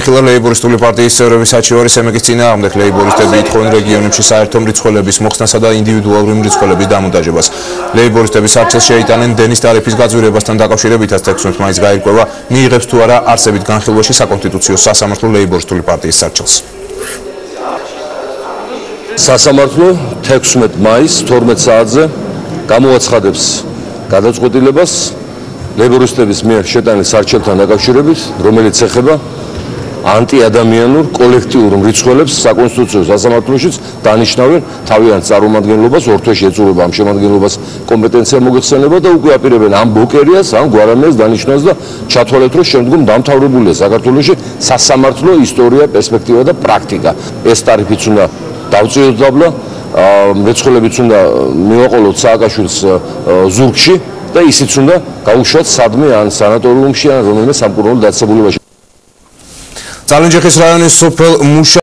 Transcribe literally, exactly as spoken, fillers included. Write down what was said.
განხილვა ლეიბორისტული პარტიის წევრების საჩივარი სემეგის წინააღმდეგ. ლეიბორისტები ითხოვენ რეგიონებში საერთო მრიცხველების მოხსნასა და ინდივიდუალური მრიცხველების დამონტაჟებას. ლეიბორისტები სარცელს შეიტანენ დენის ტარიფის გაძვირებასთან დაკავშირებითაც თექვსმეტ მაისს გაირკვევა, მიიღებს თუ არა არსებით განხილვაში საკონსტიტუციო სასამართლო ლეიბორისტული პარტიის სარჩელს. სასამართლო თექვსმეტ მაისს თორმეტ საათზე გამოაცხადებს გადაწყვეტილებას ლეიბორისტების მიერ შეტანილ სარჩელთან დაკავშირებით, რომელიც ეხება ანტიადამიანურ კოლექტიურ მრიცხველებს საკონსტიტუციო სასამართლოშიც დანიშნავენ თავიანთ წარმომადგენლობას, ორ თვეში ეწურება ამ შემადგენლობას კომპეტენცია მოგეხსენება და უკვე აპირებენ ამ ბლოკერიას, ამ გვარამიას დანიშნას და ჩათვალეთ, რომ შემდგომ დამთავრებულია საქართველოში სასამართლო ისტორია, პერსპექტივა და პრაქტიკა. ეს ტარიფიც უნდა დავწიოთ დაბლა, მრეცხველებიც უნდა მივაყოლოთ სააკაშვილის ზურგში და ისიც უნდა გაუშვათ სადმე ან სანატორიუმში ან რომელიმე სამკურნალო დაწესებულებაში. წალენჯიხის რაიონის სოფელ მუშა